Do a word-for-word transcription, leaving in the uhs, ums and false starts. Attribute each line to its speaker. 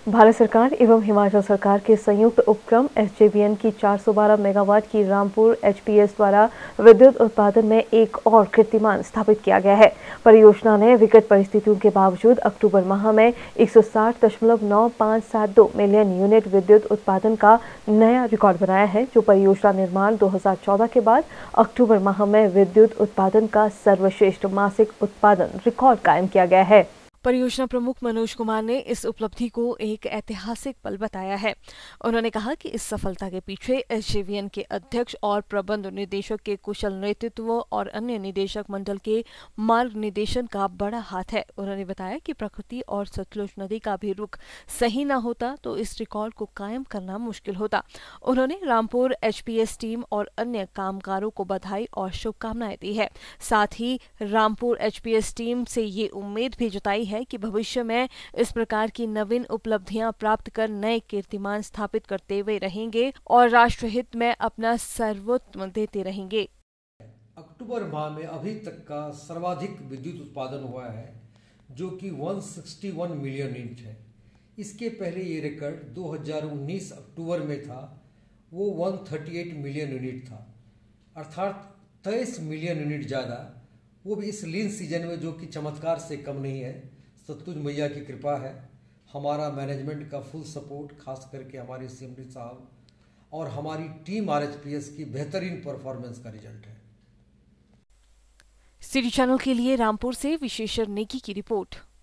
Speaker 1: भारत सरकार एवं हिमाचल सरकार के संयुक्त उपक्रम एस जे वी एन की चार सौ बारह मेगावाट की रामपुर एच पी एस द्वारा विद्युत उत्पादन में एक और कीर्तिमान स्थापित किया गया है। परियोजना ने विकट परिस्थितियों के बावजूद अक्टूबर माह में एक सौ साठ दशमलव नौ पाँच सात दो मिलियन यूनिट विद्युत उत्पादन का नया रिकॉर्ड बनाया है, जो परियोजना निर्माण दो हज़ार चौदह के बाद अक्टूबर माह में विद्युत उत्पादन का सर्वश्रेष्ठ मासिक उत्पादन रिकॉर्ड कायम किया गया है।
Speaker 2: परियोजना प्रमुख मनोज कुमार ने इस उपलब्धि को एक ऐतिहासिक पल बताया है। उन्होंने कहा कि इस सफलता के पीछे एस जे वी एन के अध्यक्ष और प्रबंध निदेशक के कुशल नेतृत्व और अन्य निदेशक मंडल के मार्ग निर्देशन का बड़ा हाथ है। उन्होंने बताया कि प्रकृति और सतलुज नदी का भी रुख सही न होता तो इस रिकॉर्ड को कायम करना मुश्किल होता। उन्होंने Rampur H P S team और अन्य कामगारों को बधाई और शुभकामनाएं दी है। साथ ही Rampur H P S team से ये उम्मीद भी जताई है कि भविष्य में इस प्रकार की नवीन उपलब्धियां प्राप्त कर नए कीर्तिमान स्थापित करते हुए रहेंगे और राष्ट्रहित में अपना सर्वोत्तम देते रहेंगे।
Speaker 3: अक्टूबर माह में अभी तक का सर्वाधिक विद्युत उत्पादन हुआ है, जो कि एक सौ इकसठ मिलियन यूनिट है। इसके पहले ये रिकॉर्ड दो हज़ार उन्नीस अक्टूबर में था, वो एक सौ अड़तीस मिलियन यूनिट था, अर्थात तेईस मिलियन यूनिट ज़्यादा, वो भी इस लीन सीजन में, जो कि चमत्कार से कम नहीं है। सतलुज मैया की कृपा है, हमारा मैनेजमेंट का फुल सपोर्ट, खास करके हमारे सी एम डी साहब और हमारी team R H P S की बेहतरीन परफॉर्मेंस का रिजल्ट है।
Speaker 2: सिटी चैनल के लिए रामपुर से विशेषर नेगी की रिपोर्ट।